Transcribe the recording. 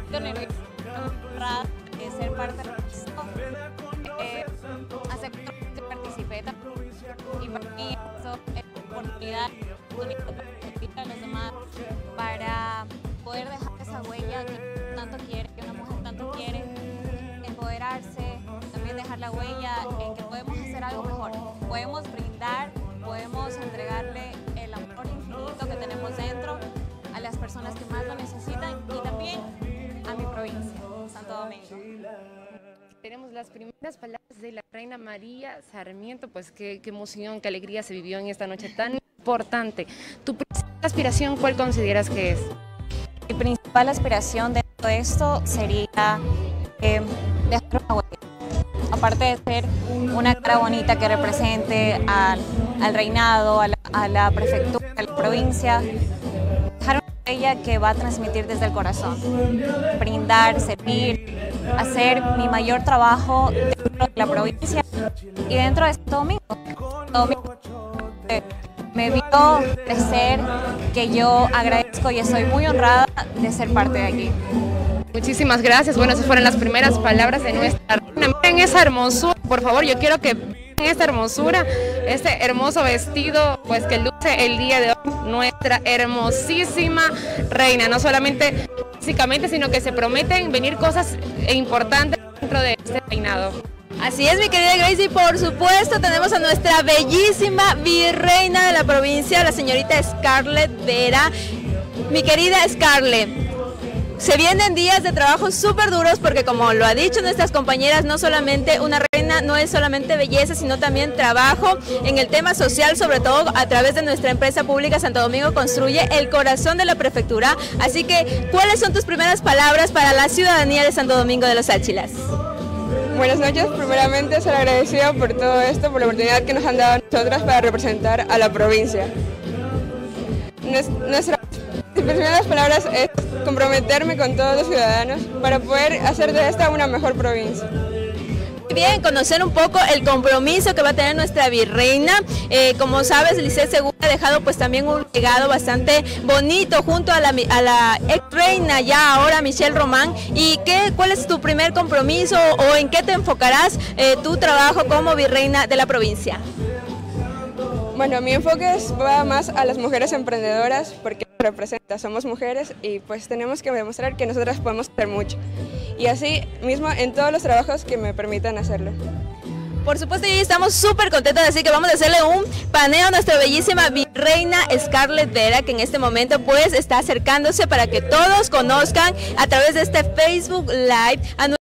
honrada de ser parte de esto. Hace que participé también, y para mí eso es una oportunidad para los demás, para poder dejar esa huella que tanto quiere, que una mujer tanto quiere, empoderarse, también dejar la huella en que podemos hacer algo mejor, podemos brindar, podemos entregarle el amor infinito que tenemos dentro a las personas que más lo necesitan y también a mi provincia, Santo Domingo. Tenemos las primeras palabras de la reina María Sarmiento, pues qué emoción, qué alegría se vivió en esta noche tan importante. ¿Tu principal aspiración cuál consideras que es? Mi principal aspiración de todo esto sería dejar una huella. Aparte de ser una cara bonita que represente al reinado, a la prefectura, a la provincia, dejar una huella que va a transmitir desde el corazón, brindar, servir, hacer mi mayor trabajo dentro de la provincia y dentro de Santo Domingo. Me vio crecer, que yo agradezco y estoy muy honrada de ser parte de aquí. Muchísimas gracias. Bueno, esas fueron las primeras palabras de nuestra reina. Miren esa hermosura, por favor, yo quiero que vean esta hermosura, este hermoso vestido, pues que luce el día de hoy nuestra hermosísima reina, no solamente físicamente, sino que se prometen venir cosas importantes dentro de este reinado. Así es, mi querida Gracie, y por supuesto tenemos a nuestra bellísima virreina de la provincia, la señorita Scarlett Vera. Mi querida Scarlett, se vienen días de trabajo súper duros porque, como lo ha dicho nuestras compañeras, no solamente una reina, no es solamente belleza, sino también trabajo en el tema social, sobre todo a través de nuestra empresa pública Santo Domingo Construye, el corazón de la prefectura. Así que, ¿cuáles son tus primeras palabras para la ciudadanía de Santo Domingo de los Áchilas? Buenas noches, primeramente ser agradecido por todo esto, por la oportunidad que nos han dado a nosotras para representar a la provincia. Nuestras primeras palabras es comprometerme con todos los ciudadanos para poder hacer de esta una mejor provincia. Bien, conocer un poco el compromiso que va a tener nuestra virreina. Como sabes, Lisset Segura ha dejado pues también un legado bastante bonito junto a la ex reina, ya ahora Michelle Román. ¿Y cuál es tu primer compromiso o en qué te enfocarás tu trabajo como virreina de la provincia? Bueno, mi enfoque va más a las mujeres emprendedoras porque representa, somos mujeres y pues tenemos que demostrar que nosotras podemos hacer mucho. Y así mismo en todos los trabajos que me permitan hacerlo. Por supuesto, y estamos súper contentos, así que vamos a hacerle un paneo a nuestra bellísima virreina Scarlett Vera, que en este momento pues está acercándose para que todos conozcan a través de este Facebook Live a